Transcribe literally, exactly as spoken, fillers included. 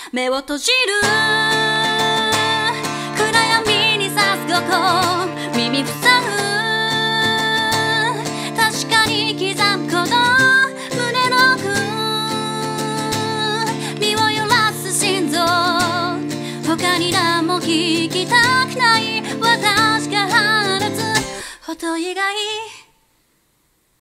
目を閉じる暗闇に差す午後耳塞ぐ確かに刻むこの胸の奥身を揺らす心臓他に何も聞きたくない私が放つ音以外